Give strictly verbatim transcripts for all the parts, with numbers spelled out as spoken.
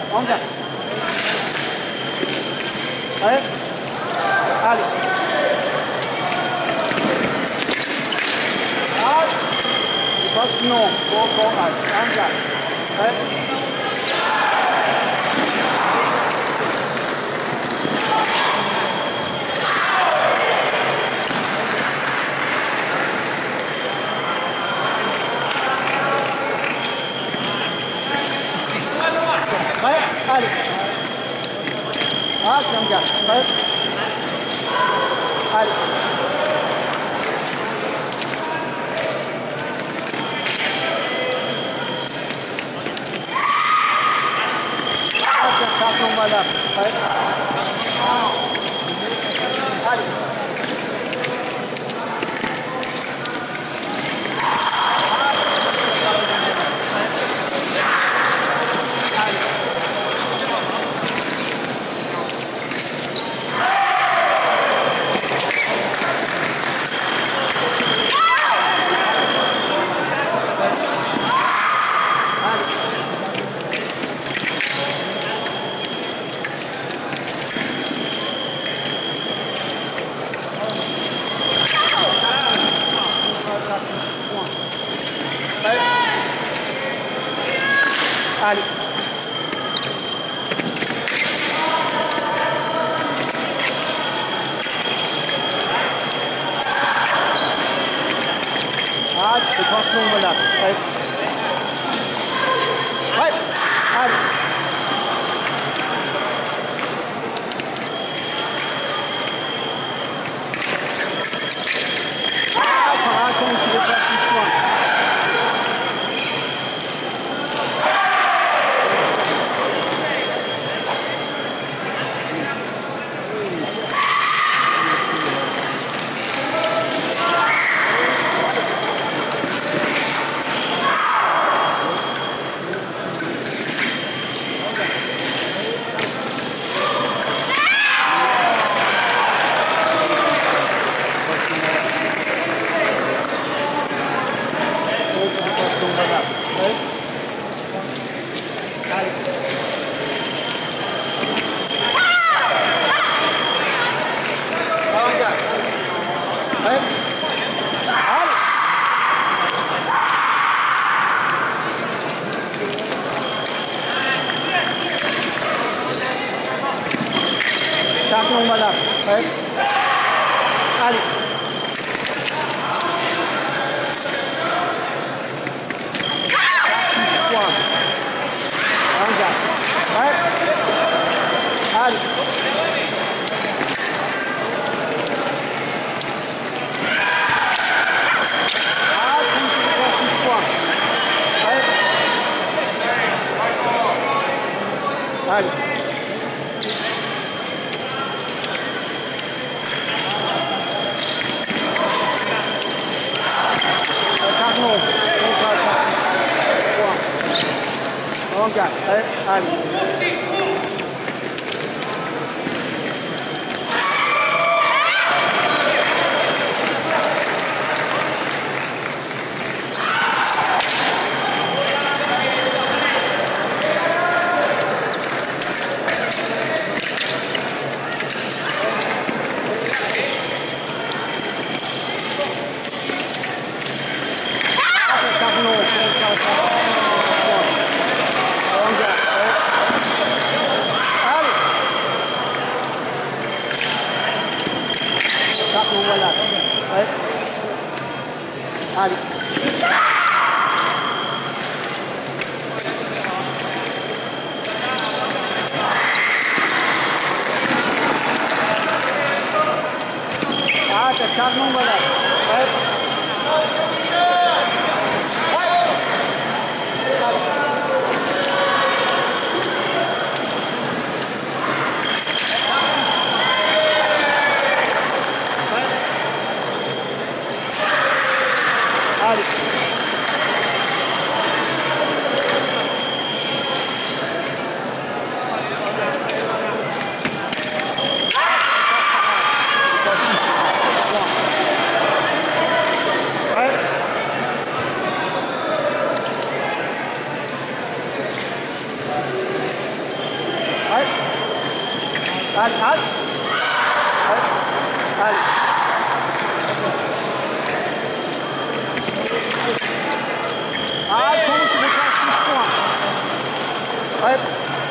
Anka. Allez. Allez. Out. Passe non. Bon, bon, allez. Anka. Allez. Allez. Ah, tiens, regarde. Prêt. Allez. Ah, tiens, ça tombe là. Prêt. Allez. Allez. Ah, tu peux penser non là. Allez. Ouais. Allez. Ah, par contre, tu veux pas plus de points. Non, voilà. Ouais. Allez. six points. Un gars. Ouais. Allez. Ah, six points. Ouais. Allez. Non, on gagne. Allez, allez. Non, voilà. Ouais. Allez. Ah, t'as quatre non, voilà. Ouais. Allez. Allez. Allez, allez. Allez. Allez, comment tu veux faire six points? Ouais.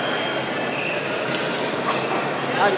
Allez.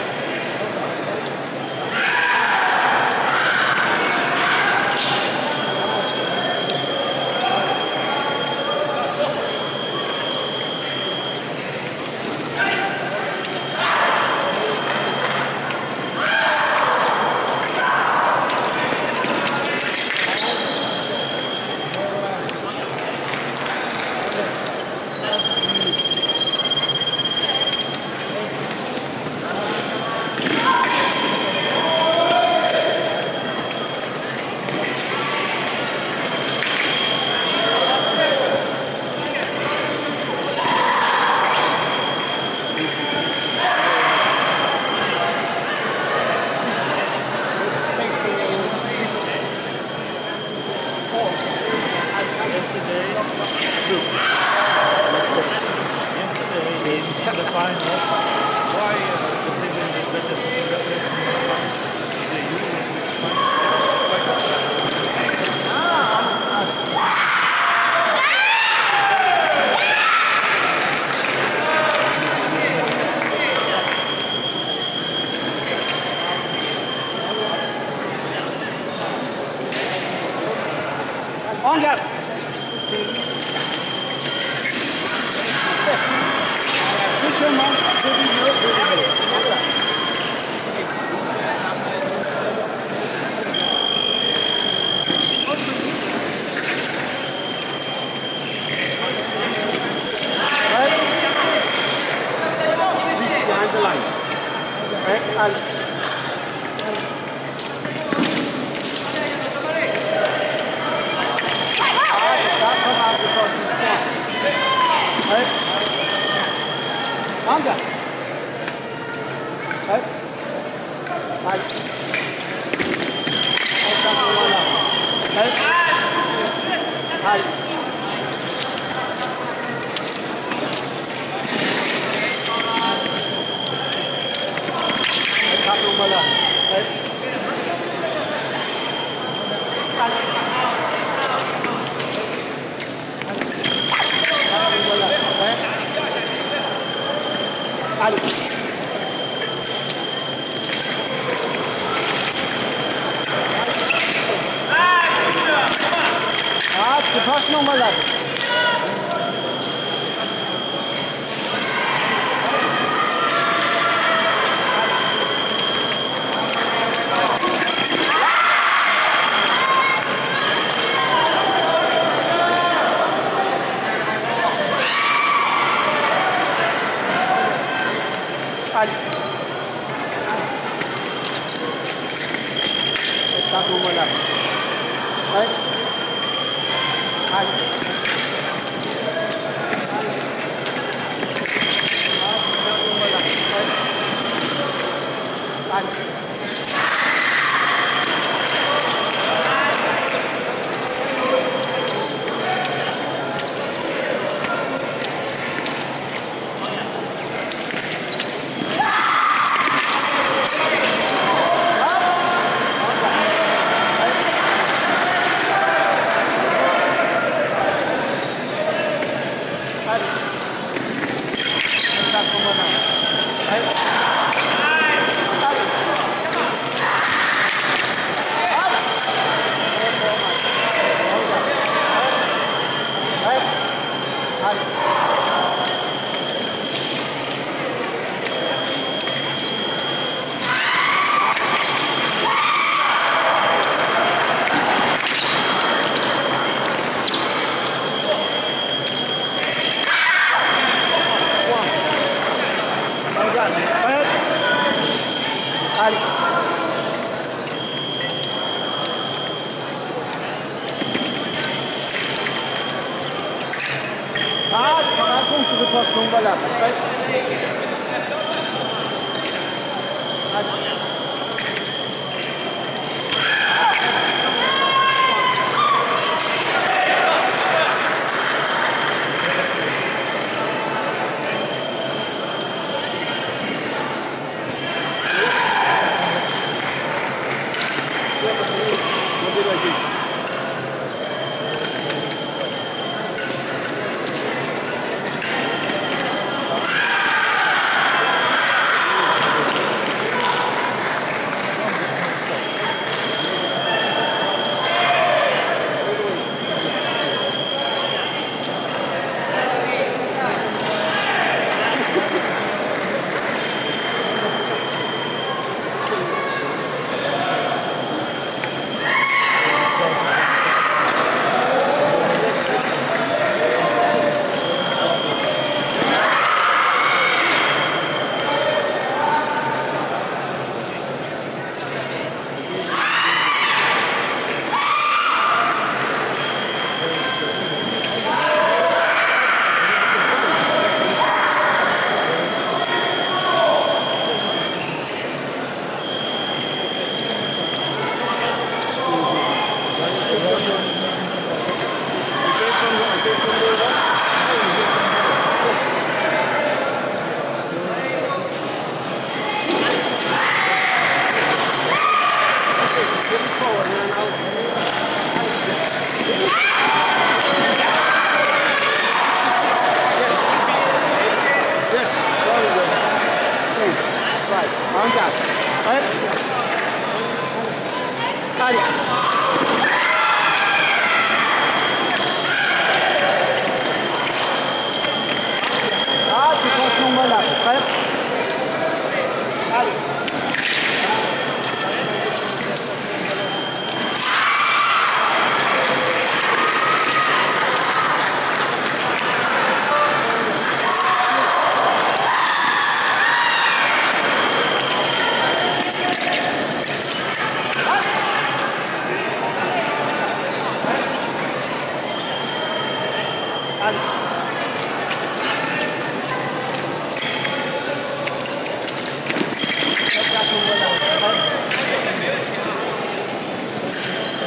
The final, why uh, decision is better to the On garde. Doucement, deux milieux, deux milieux. Voilà. Right. Reach behind the line. Right. Allez. Right. Anga. Right. Right. Right. Right. Satu malam. Right. Allez. Ah, du passt noch mal ab. Allez. Satu malam. Right. Allez. Satu malam. Right. Allez. Allez. Ah, tu te rends compte, tu repasses donc voilà. Allez.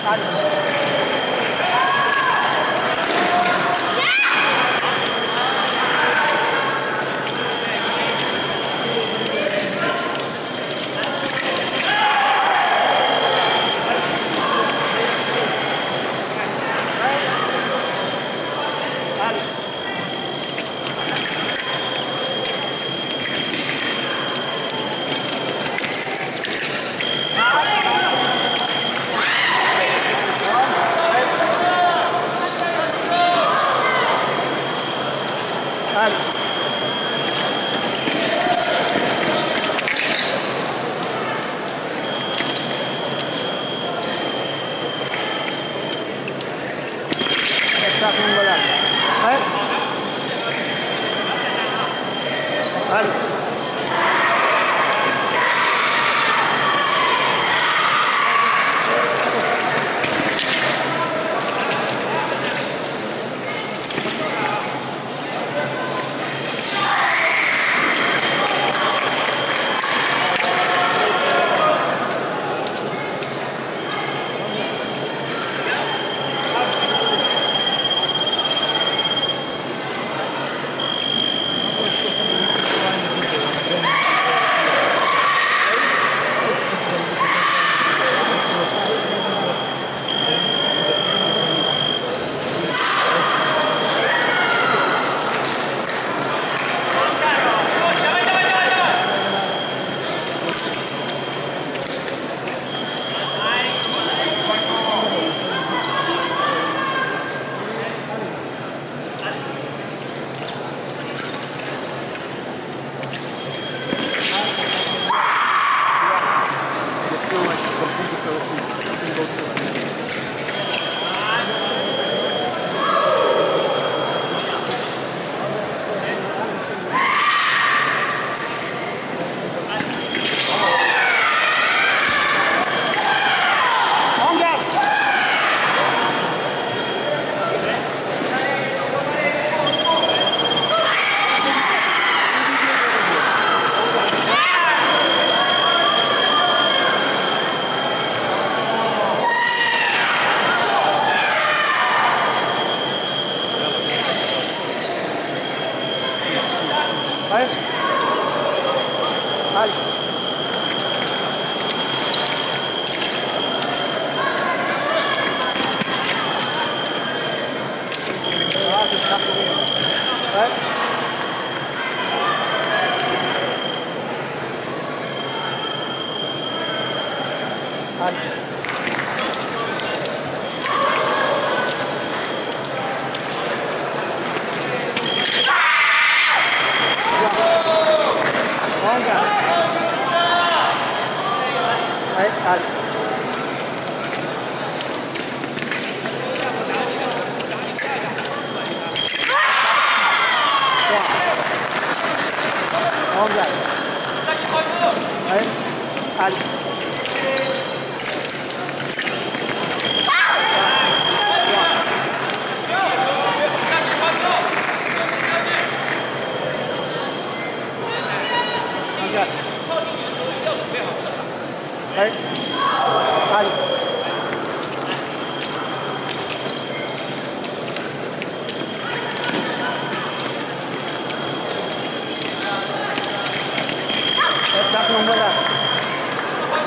Chắc không có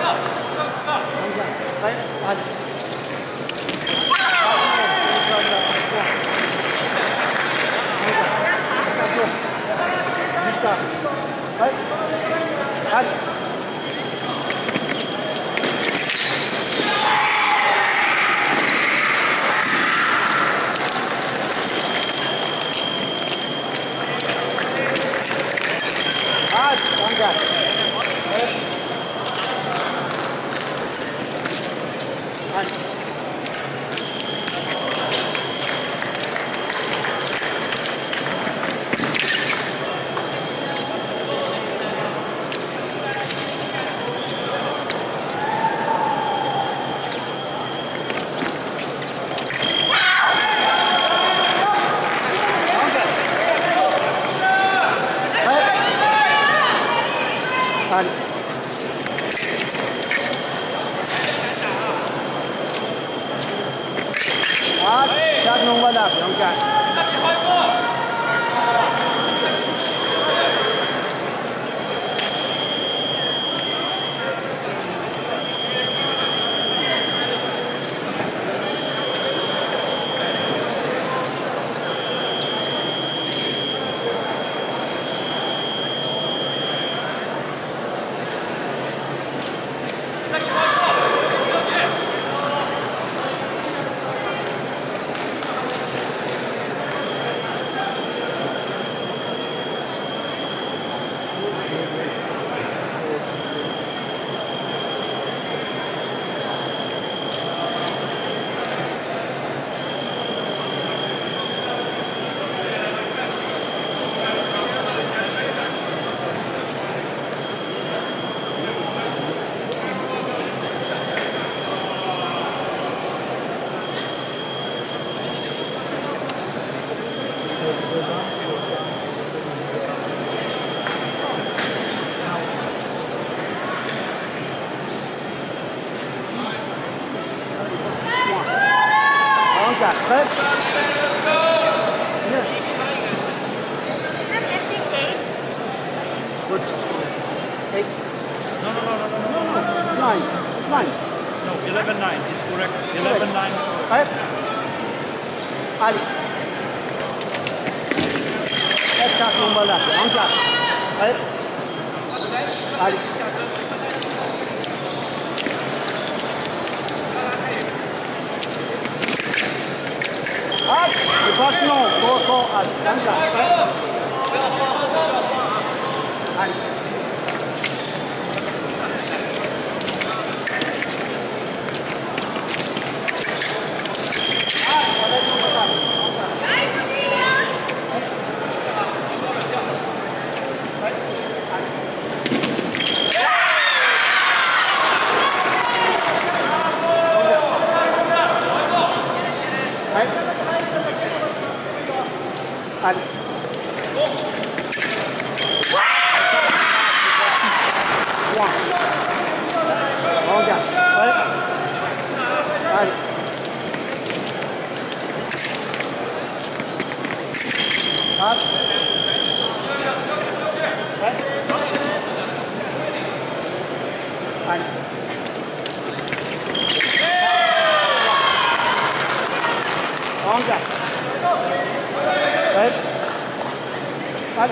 gạt. Hết. Yeah. Is it lifting eight? What's the score? Eight. No, no, no, no, no, no, no, no. It's nine. It's nine. No, eleven nine. It's correct. eleven nine. Hết. Ali. Hết chặt luôn mà là không chặt. Hết. Ali. Hết. The pass long. Go, go. Ali. Không chặt. Hết. Ali. Ali. One. Long gas. Right. Ali. Up. Right. Ali. Long gas. Right. Ali.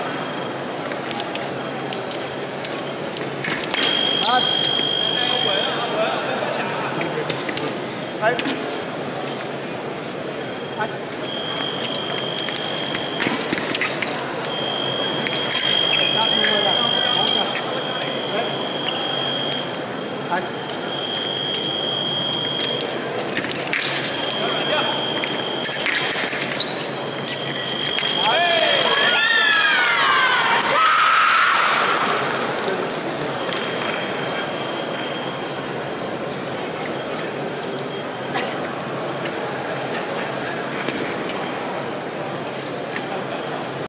Hard. Right. Hard. Exactly like that. Right. Hard.